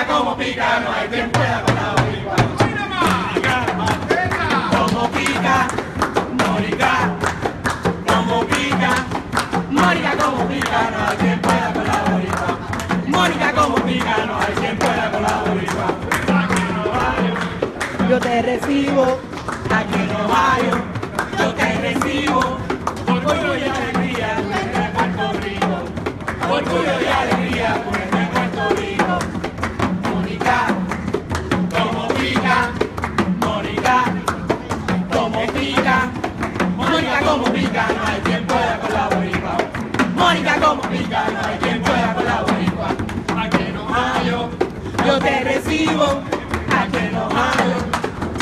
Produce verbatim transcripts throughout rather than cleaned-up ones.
Mónica como pica, no hay quien pueda con la boricua. Como pica, Mónica, como pica, Mónica como pica, no hay quien pueda con la boricua. Mónica como pica, no hay quien pueda con la boricua. Yo te recibo, aquí en Ohio, yo te recibo, orgullo y alegría, tú eres de Puerto Rico, orgullo y alegría, tú eres de Puerto Rico. Mónica, como pica, Mónica, como pica, Mónica como pica, no hay quien pueda con la boricua. Mónica como pica, no hay quien pueda con la boricua. Aquí en Ohio, yo te recibo, aquí en Ohio.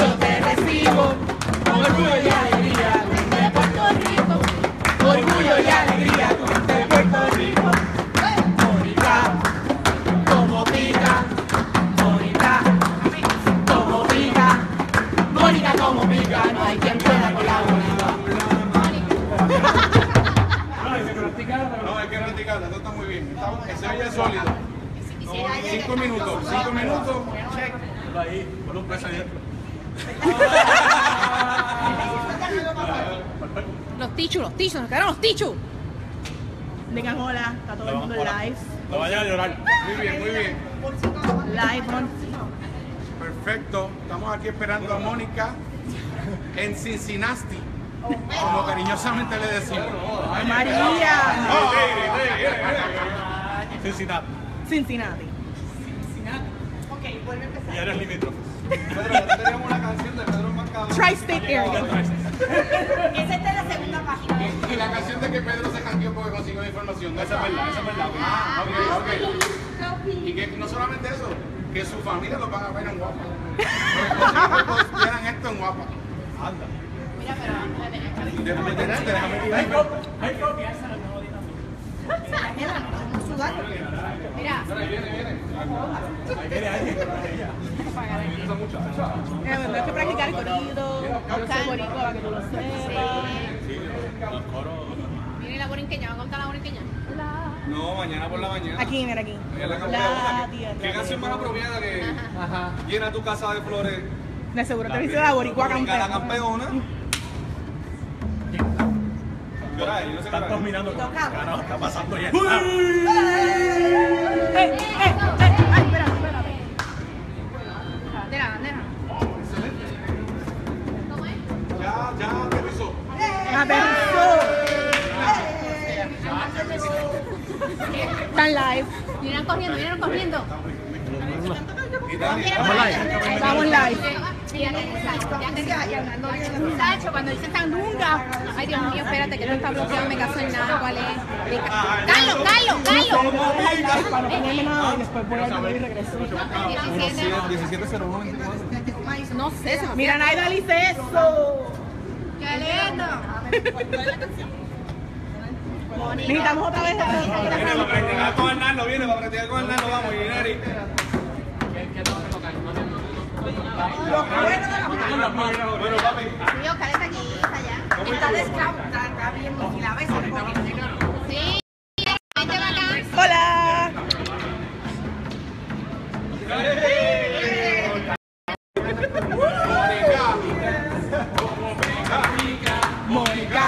Orgullo y alegría, de Puerto Rico. Orgullo y alegría, de Puerto Rico. Mónica, como pica, Mónica, como pica, Mónica como pica, no hay quien pueda con la boricua. No, hay que practicarla. No, hay que practicarla, esto está muy bien. Ese oye es sólido. Cinco minutos, cinco minutos. Ahí, con un peso adentro. Los tichus, los tichus, nos quedaron los tichus. Digan hola, está todo el mundo en live. No vayan a llorar. Muy bien, muy bien. Live on. Perfecto. Estamos aquí esperando a Mónica en Cincinnati, como cariñosamente le decimos. María. Cincinnati. Cincinnati. Ok, vuelve a empezar. Y eres limítrofe. Tenemos una canción de Pedro Macabro. Tri-State Area. Esa es de la segunda página. Y la canción de que Pedro se jangueó porque consiguió la información. Esa es verdad, esa es verdad. Ah, ok, ok. Y que no solamente eso, que su familia lo van a ver en Guapa. Porque quieran esto en Guapa. Anda. Mira, pero vamos a tener que Déjame detenerte, déjame detenerte. Hay copia, esa no me odita. Mira. Viene, viene. Ahí viene alguien. Esa muchacha. Eh, Tienes que practicar el corrido. Yo soy boricua para que tú lo sepas. Miren la borinqueña, ¿va a contar la borinqueña? No, mañana por la mañana. Aquí, mira aquí. Ella es la La campeona. tierra. ¿Qué canción más apropiada que llena tu casa de flores? De seguro te dice la boricua Mónica la campeona. campeona. Llora ahí, no se Están todos llora. mirando como, carajo, está pasando ya. ¡Eh, eh, eh! ¡Ay, espérate, espérate! Bandera, bandera. ¿Cómo es? Ya, ya, aterrizó. ¡Aterrizó! Están live. Miren corriendo, miren corriendo. Estamos live. Muchacho, cuando dicen tan lunga. Ay, Dios mío, espérate que no está bloqueado, me caso en nada. ¿Cuál es? Carlos, Carlos, Carlos. Para no ponerme nada y después voy a ir y regreso. diecisiete cero uno. No sé, se me Mira, Naida dice eso. ¡Qué lindo! Necesitamos otra vez. Viene para practicar con Hernando, viene para practicar con Hernando, vamos, Inari. Bueno, papi. Sí, Oscar está aquí, está allá. Está descansado, está viendo si la ves. Sí, vente para acá. Hola. Mónica.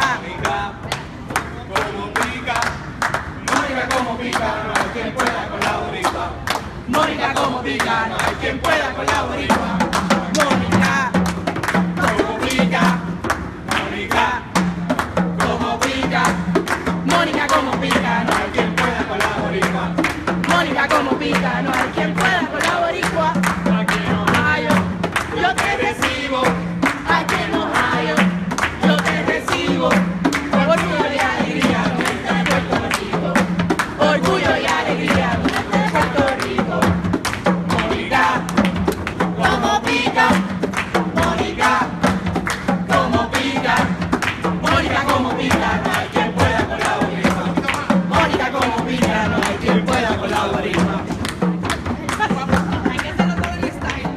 Como pica, Mónica como pica, no hay quien pueda con la boricua. Mónica como pica, no hay quien pueda con la boricua. Mónica. Como pica, Mónica, como pica, Mónica como pica, no hay quien pueda con la boricua. Mónica como pica, no hay quien pueda con la boricua. Aquí en Ohio, yo te recibo. Aquí en Ohio, yo te recibo. Orgullo y alegría, de Puerto Rico. Orgullo y alegría, de Puerto Rico. Mónica, como pica, Mónica, como pica, Mónica como pica, no hay quien pueda con la boricua. Mónica como pica, no hay quien pueda con la boricua. Hay que hacerlo todo en style.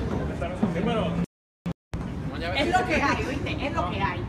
Es lo que hay, ¿viste? Es lo que hay.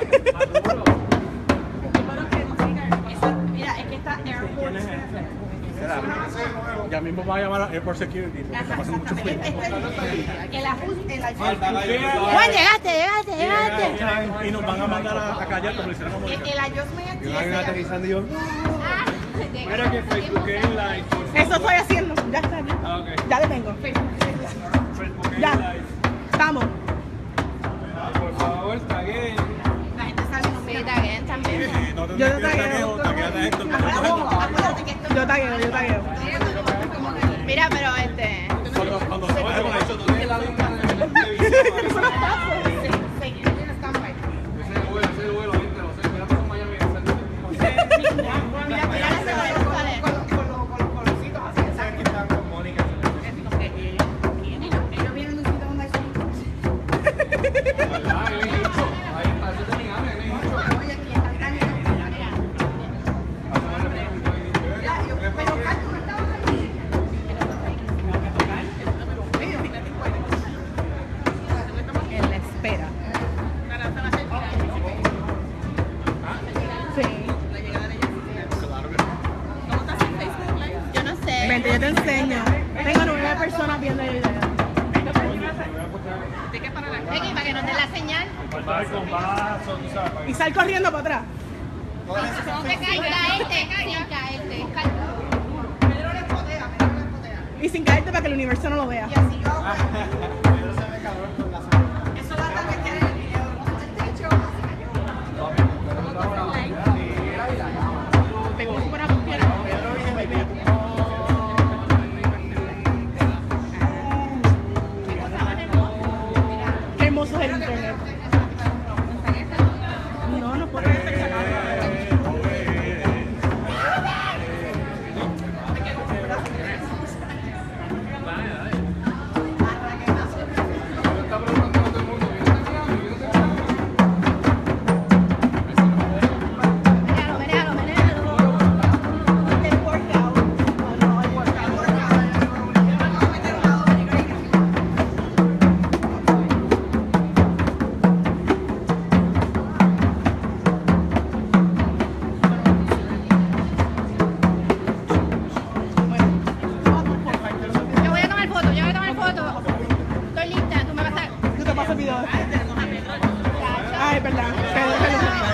Mira, es que está Air Force. Ya mismo va a llamar a Airport Security porque está pasando mucho frío. El ajuste, el Juan, Juan, llegaste, llegaste, llegaste. y nos van a mandar a, a callar como le hicieron a Mónica. el adjustment aquí Yo es aterrizando y yo. Mira que Facebook es live. Eso estoy haciendo, ya está aquí. Ah, ok. Ya le tengo. Facebook es Ya. live. Estamos. Por favor, taguen. La gente sabe no Sí, también, también. Eh, no te Yo no olvides que tagueo. tagueo, tagueate a Héctor. Acuérdate que esto yo tagueo, yo tagueo. Mira, pero este. Cuando, cuando se vaya con eso, tú tienes la lista de televisión. Ese vuelo, ese vuelo, viste, lo sé, mira por Miami. Ellos vienen de un sitio donde hay sol. Oye, aquí están tan pero Carlos no estaba ahí. En la espera. Sí. Yo no sé. Vente, yo te enseño. Tengo nueve personas viendo el video. Ricky, para que nos dé la señal. Con vaso, tú sabes. Y sal corriendo para atrás. Sin caerte, sin caerte. Y sin caerte para que el universo no lo vea. Pegó súper a tus piernas. Qué hermoso es el internet. No, no puedo creer que se acabe. Menéalo, menéalo, menéalo. El workout. No, no, el workout. Yo voy a tomar foto, yo voy a tomar foto. Estoy lista, tú me vas a. Yo te paso el video. Ay, perdón. Perdón, perdón.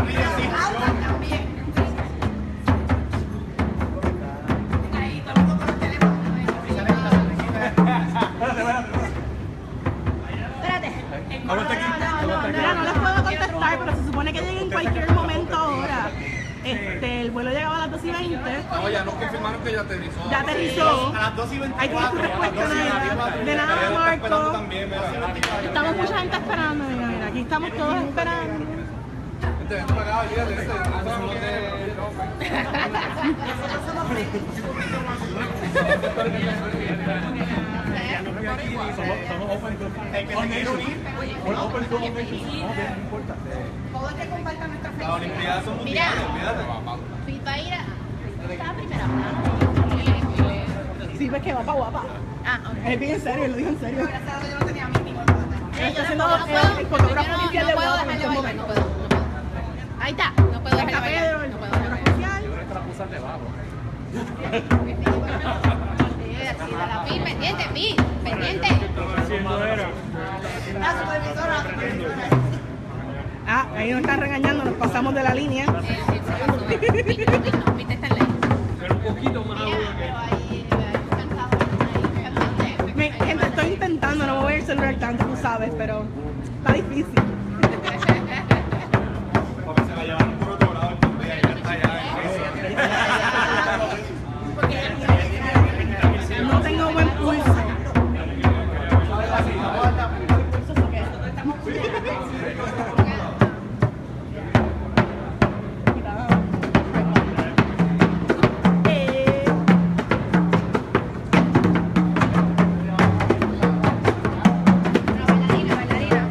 Espérate. Aguanta aquí. Aguanta aquí. Mira, no les puedo contestar, pero se supone que llegue en cualquier momento ahora. Este, el vuelo llegaba a las dos y veinte. No, ya nos confirmaron que ya aterrizó. Ya aterrizó. A las dos y Hay que dar tu respuesta, Nadia. De nada, Marco. también, mira. Estamos mucha gente esperando. Mira, mira, aquí estamos todos esperando. Vente, vente para acá, olvídate, vente. Nosotros Somos, somos open to all nations. We're open to all nations. No, no importa. Todo el que comparta nuestra Las Facebook. Olimpiadas son Mira. mundiales, olvídate. Fui va a ir a. Estaba primera plana. Sí, ves que va para guapa. Ah, ok. Es bien serio, lo digo en serio. Yo no Está haciendo puedo, no puedo, el fotógrafo yo no- oficial no de puedo guapa en dejarle este bailar, no momento. puedo, no puedo. Ahí está, no puedo dejarle Está bailar. Pedro, el No puedo fotógrafo dejarle oficial. Sí, así, de la Pi, pendiente, Pi, pendiente. Ah, ahí nos están regañando, nos pasamos de la línea. Eh, eh, sí, eso, eh. Pi, Pi, no, Pi, está en ley. Pero un poquito más Mira, pero ahí, ahí, cansado, ahí, pendiente. Mi- gente, estoy intentando, no me voy a ir celular tanto, tú sabes, pero está difícil. Porque se la llevaron por otro lado, entonces ya está allá. No tengo buen pulso. Eh, Una bailarina, bailarina.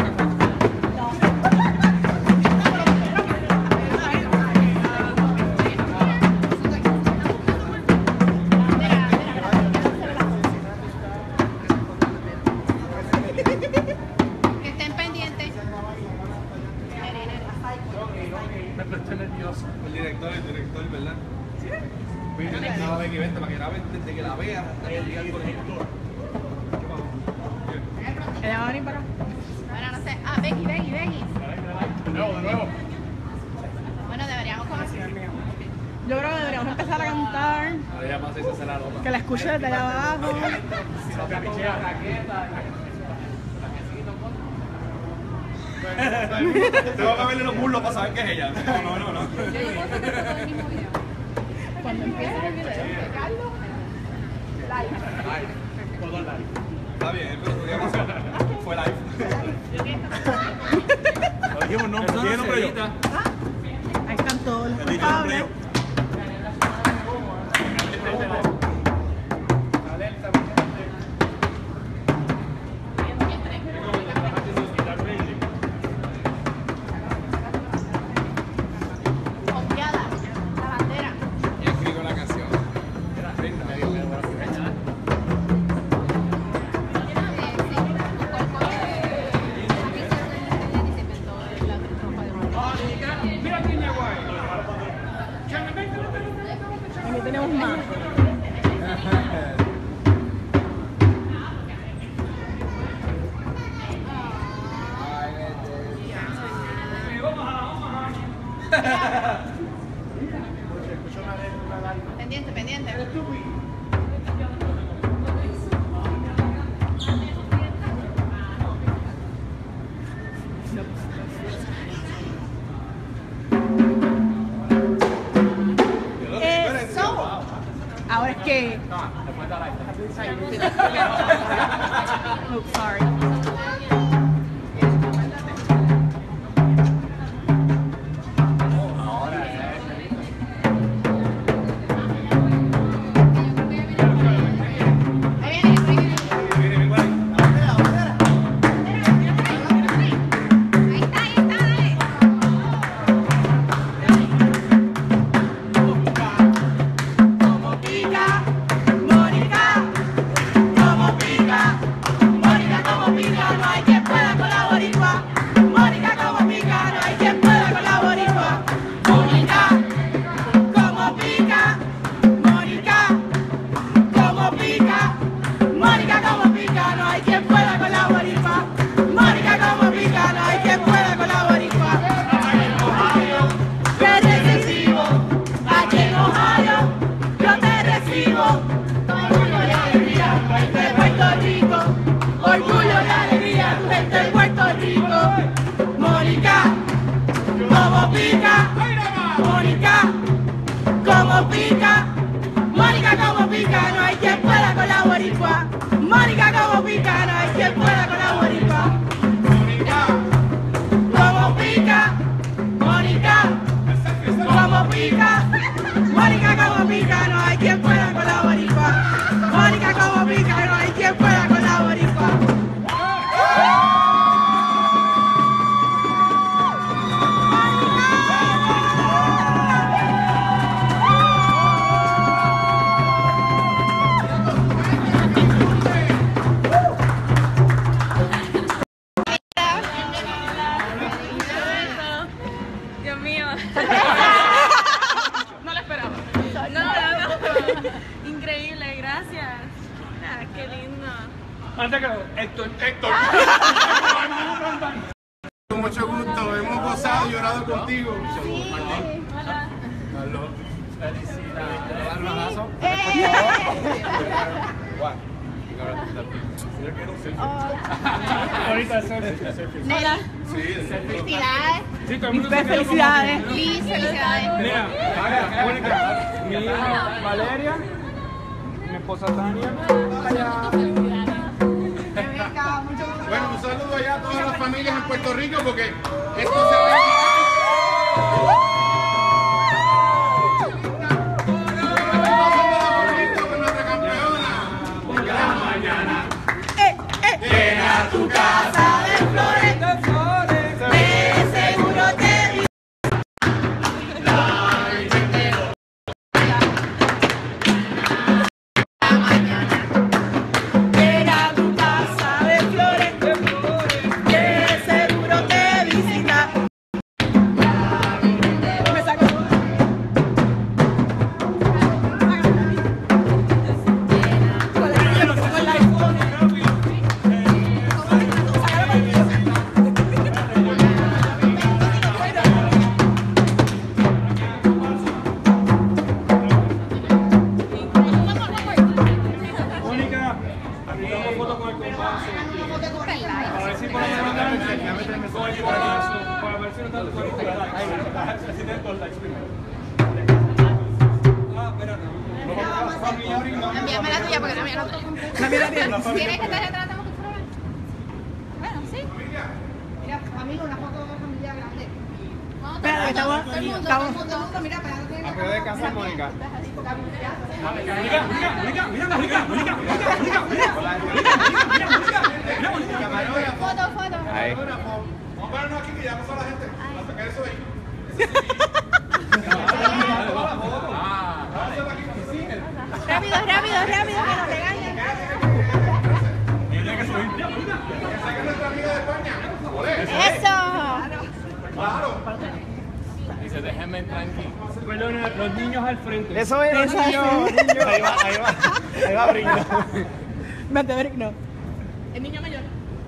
Mira, mira. Que estén pendientes. Me puse nervioso. El director, el director, ¿verdad? Sí, No, Becky, vente para que la, desde que la veas hasta que diga algo. ¿Ella va a venir para acá? Bueno, no sé. Ah, Becky, Becky, Becky. De nuevo, de nuevo. Bueno, deberíamos conocer. Yo creo que deberíamos empezar a cantar. Ella pasa y se hace la ropa. Que la escuche desde allá abajo. Tengo que verle los muslos para saber que es ella. No, no, no. no. Cuando empiece el video. Carlos. Todo live. Está bien, pero todavía no fue live. Lo dijimos nombre, lo dije nombre yo. Ahí están todos los culpables. Confiada. La bandera. Y escribo la canción. Aquí tenemos más. Pendiente, pendiente. Eso. Ahora es que. Oops, sorry. Ahí viene, ahí viene. Ahí está, ahí está, dale. Como pica, Mónica, como pica, Mónica como pica, no hay quien pueda con la boricua. Mónica como pica, no hay quien pueda con la boricua. Mónica, como pica, Mónica, como pica, Mónica como pica, no hay quien pueda con la boricua. Mónica como pica, no hay quien pueda con la boricua. Te recibo, aquí en Ohio, yo te recibo. Orgullo y alegría, tu gente de Puerto Rico. Orgullo y alegría, tu gente de Puerto Rico. Mónica, como pica, Mónica, como pica, Mónica como pica, no hay quien pueda con la boricua. Mónica como pica, no hay quien pueda con la boricua. Como pica, Mónica, como pica, Mónica como pica, no hay quien pueda con la boricua. Mónica como pica, no hay quien pueda con la boricua. Dios mío. No lo esperaba. No, no, no. Increíble, gracias. Ah, qué lindo. Antes que Héctor, Héctor. Con mucho gusto, hemos gozado y llorado contigo. Hola. Carlos, felicidades. Ahorita el selfie, el selfie. Hola. Sí, Felicidades. Sí, todo el Mis mundo se quedó como- felicidades. Liz, felicidades. Mira, Mónica, mi hija Valeria, mi esposa Tania. Bueno, un saludo allá a todas las familias en Puerto Rico porque esto se ve. Llena tu casa de flores, de seguro te vi. Llena tu casa de flores, de seguro te visita. Envíame la tuya porque la mía no. La mía la tiene. ¿Quieres que te retratemos tu programa? Bueno, sí. Mira, amigo, una foto familiar grande. Espera, que estamos. Todo el mundo, todo estamos- el mundo, todo el mundo, mira, pegándote en la Pero de casa, Mónica. foto, foto. Ahí. Vamos a pararnos aquí que ya pasó la gente. A sacar eso de ahí. Rápido, rápido, rápido, que nos regañen. Saca nuestra amiga de España. Eso. Claro. Dice, déjenme tranquilo. Perdona, los niños al frente. Eso es. Eso es. Ahí va, ahí va. Ahí va brindo. Maverick no. El niño mayor.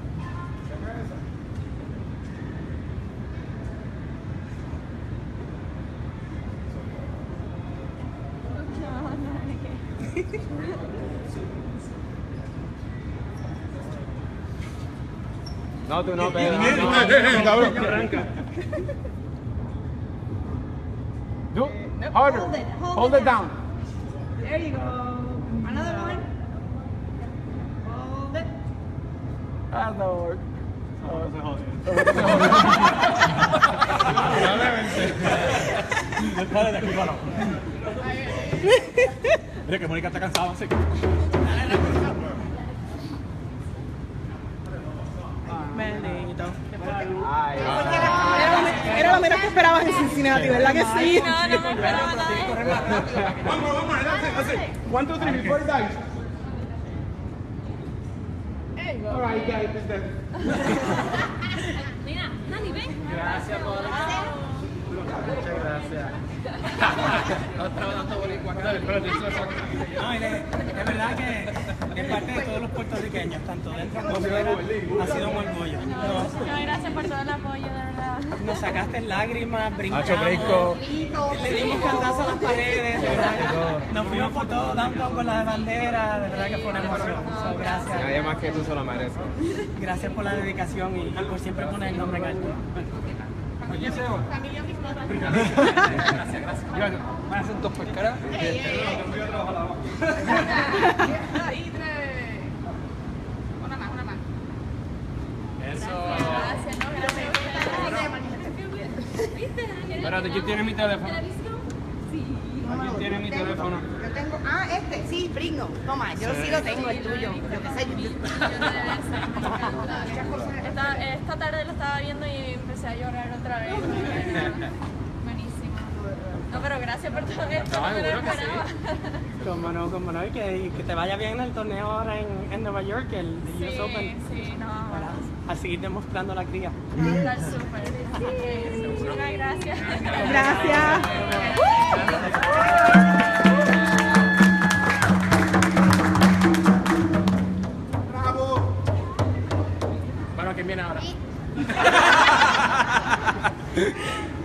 No, tú no, Pedro. Cabrón. Arranca. Do, harder. Hold it, hold Hold it it down. There you go. Another one. Hold it. Ah, no work. No, se jode. Dale de aquí para abajo. Mira que Mónica está cansada, así que. Bendito. Ay, Era lo me- Era lo menos que esperabas en Cincinnati, ¿verdad que sí? No, no me esperaba nada de eso. Vamos, vamos, that's it, that's it. One, two, three, before it dies. All right, guys, it's dead. Mira, Nani, ven. gracias por Muchas gracias. No estaba dando boricua. Dale, espérate, eso es acá. No, y de, es verdad que es parte de todos los puertorriqueños, tanto dentro como fuera, ha sido un orgullo. Nos, Muchas gracias por todo el apoyo, de verdad. nos sacaste lágrimas, brincamos, Hacho brinco. le dimos cantazos a las paredes, de verdad. Nos fuimos por todo downtown con la bandera, de verdad que fue una emoción. So, gracias, Nadie más que tú se lo mereces. gracias por la dedicación y por siempre poner el nombre en alto. Oye, Seba. Gracias, gracias. Mira, van a hacer dos pescaras. Una más, una más. Eso. Gracias, no, gracias. Espérate, ¿quién tiene mi teléfono? ¿Quién tiene mi teléfono? Yo tengo, ah, este, sí, Brigno. Toma, yo sí lo tengo, el tuyo. Yo qué sé, yo- Esta, esta tarde lo estaba viendo y empecé a llorar otra vez. Buenísimo. No, pero gracias por todo esto. No me lo esperaba. Como no, como no, y que, y que te vaya bien el torneo ahora en, en Nueva York, el Sí, U S Open, sí, no. para a seguir demostrando la cría. Va a estar súper. Muchas gracias. Gracias. Bravo. Bueno, ¿quién viene ahora?